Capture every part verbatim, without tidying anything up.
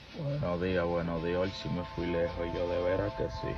Buenos días, buenos días. Hoy sí me fui lejos y yo de veras que sí.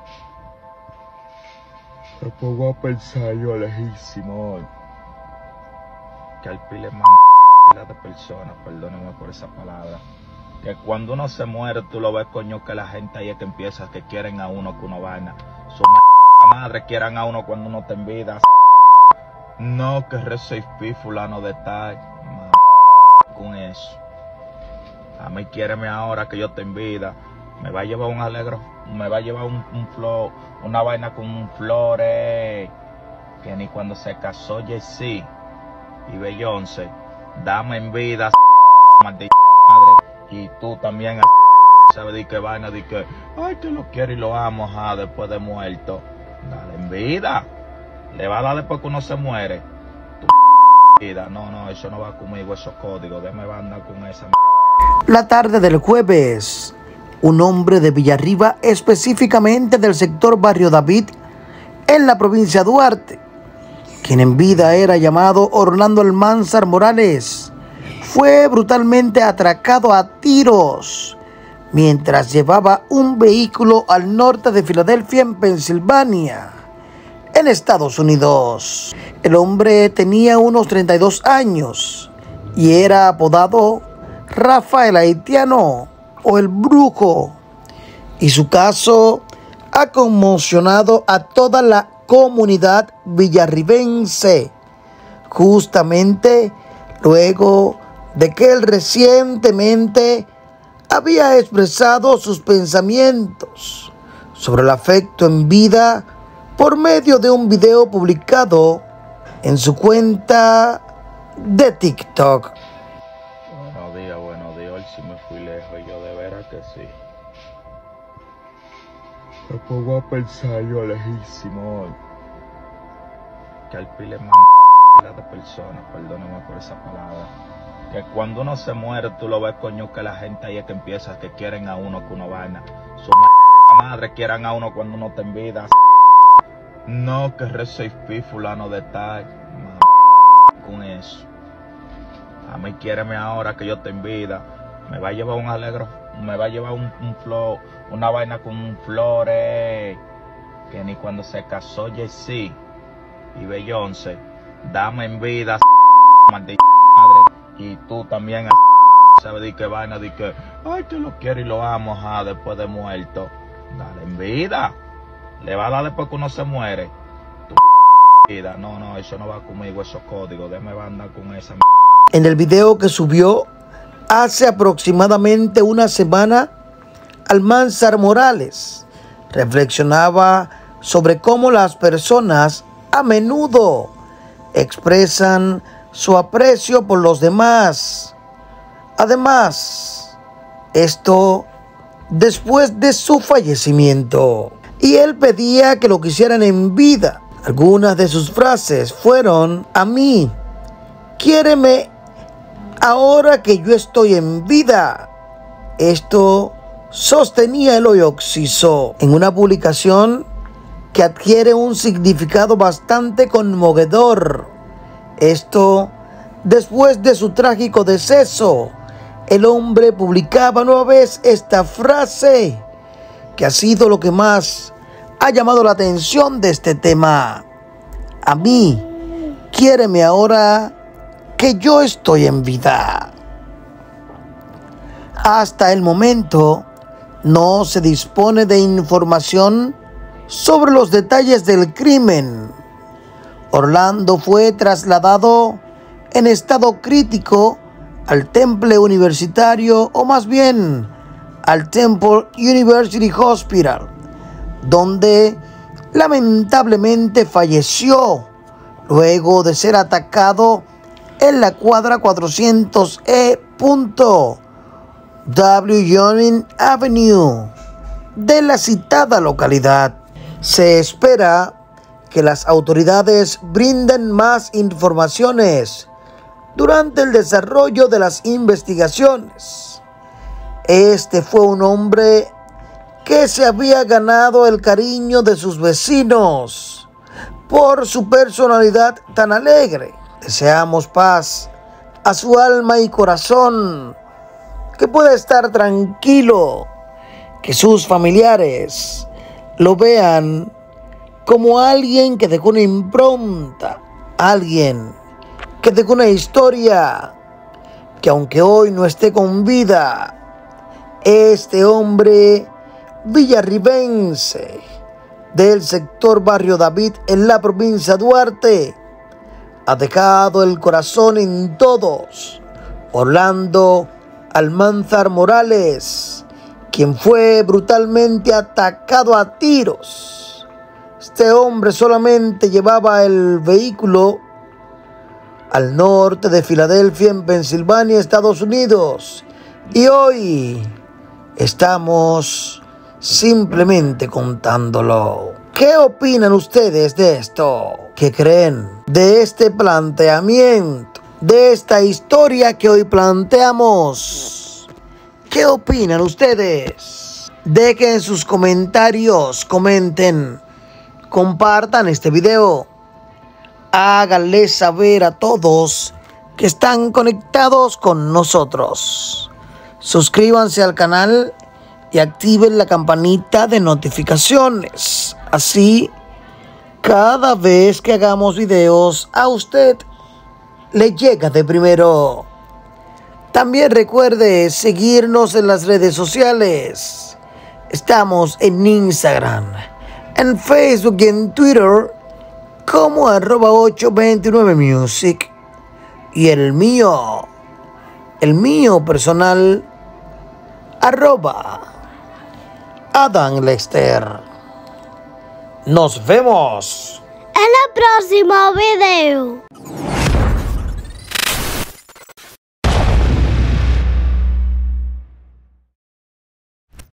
Me pongo a pensar yo lejísimo hoy. Que al pile más pila de personas, perdónenme por esa palabra. Que cuando uno se muere, tú lo ves, coño, que la gente ahí es que empieza, que quieren a uno que uno vaina. Su madre quieran a uno cuando uno está en vida. No, que recibí fulano de tal. Con eso. A mí quiéreme ahora que yo esté en vida. Me va a llevar un alegro, me va a llevar un, un flor, una vaina con flores. Que ni cuando se casó Jay-Z y Beyoncé, dame en vida, maldita madre. Y tú también, sabes de qué vaina, de que, ay, que lo quiero y lo amo, ja, después de muerto. Dale en vida. Le va a dar después que uno se muere. Tu vida. No, no, eso no va conmigo, esos códigos. Déjame andar con esa. La tarde del jueves, un hombre de Villarriba, específicamente del sector Barrio David, en la provincia de Duarte, quien en vida era llamado Orlando Almanzar Morales, fue brutalmente atracado a tiros mientras llevaba un vehículo al norte de Filadelfia, en Pensilvania, en Estados Unidos. El hombre tenía unos treinta y dos años y era apodado Rafael Haitiano o el Brujo, y su caso ha conmocionado a toda la comunidad villarribense, justamente luego de que él recientemente había expresado sus pensamientos sobre el afecto en vida por medio de un video publicado en su cuenta de TikTok. Buenos días, buenos días. Hoy sí me fui lejos y yo de veras que sí. Me pongo a pensar yo lejísimo hoy. Que al pile más pila de personas, perdónenme por esa palabra. Que cuando uno se muere, tú lo ves, coño, que la gente ahí es que empieza, que quieren a uno que uno vaina. Su madre quieran a uno cuando uno está en vida. No, que recibí fulano de tal. Con eso. A mí quiéreme ahora que yo esté en vida. Me va a llevar un alegro, me va a llevar un, un flor, una vaina con flores. Que ni cuando se casó Jay-Z y Beyoncé, dame en vida, maldita madre. Y tú también, sabes de qué vaina, de que, ay, que lo quiero y lo amo, ja, después de muerto. Dale en vida. Le va a dar después que uno se muere. Tu vida. No, no, eso no va conmigo, esos códigos. Déjame andar con esa. En el video que subió hace aproximadamente una semana, Almanzar Morales reflexionaba sobre cómo las personas a menudo expresan su aprecio por los demás. Además, esto después de su fallecimiento. Y él pedía que lo quisieran en vida. Algunas de sus frases fueron: a mí, quiéreme ahora que yo estoy en vida. Esto sostenía el hoyo Oxiso en una publicación que adquiere un significado bastante conmovedor. Esto después de su trágico deceso. El hombre publicaba nueva vez esta frase, que ha sido lo que más ha llamado la atención de este tema: a mí, quiéreme ahora que yo estoy en vida. Hasta el momento no se dispone de información sobre los detalles del crimen. Orlando fue trasladado en estado crítico al Temple Universitario, o más bien al Temple University Hospital, donde lamentablemente falleció luego de ser atacado en la cuadra cuatrocientos E W Young Avenue de la citada localidad. Se espera que las autoridades brinden más informaciones durante el desarrollo de las investigaciones. Este fue un hombre que se había ganado el cariño de sus vecinos por su personalidad tan alegre. Deseamos paz a su alma y corazón. que pueda estar tranquilo, que sus familiares lo vean como alguien que dejó una impronta, alguien que dejó una historia, que aunque hoy no esté con vida, este hombre villarribense del sector Barrio David en la provincia de Duarte ha dejado el corazón en todos. Orlando Almanzar Morales, quien fue brutalmente atacado a tiros. Este hombre solamente llevaba el vehículo al norte de Filadelfia, en Pensilvania, Estados Unidos. Y hoy estamos simplemente contándolo. ¿Qué opinan ustedes de esto? ¿Qué creen de este planteamiento, de esta historia que hoy planteamos? ¿Qué opinan ustedes? Dejen sus comentarios, comenten, compartan este video. Háganle saber a todos que están conectados con nosotros. Suscríbanse al canal y activen la campanita de notificaciones. Así, cada vez que hagamos videos, a usted le llega de primero. También recuerde seguirnos en las redes sociales. Estamos en Instagram, en Facebook y en Twitter como arroba ocho veintinueve music. Y el mío, el mío personal, arroba Adam Lester. Nos vemos en el próximo video.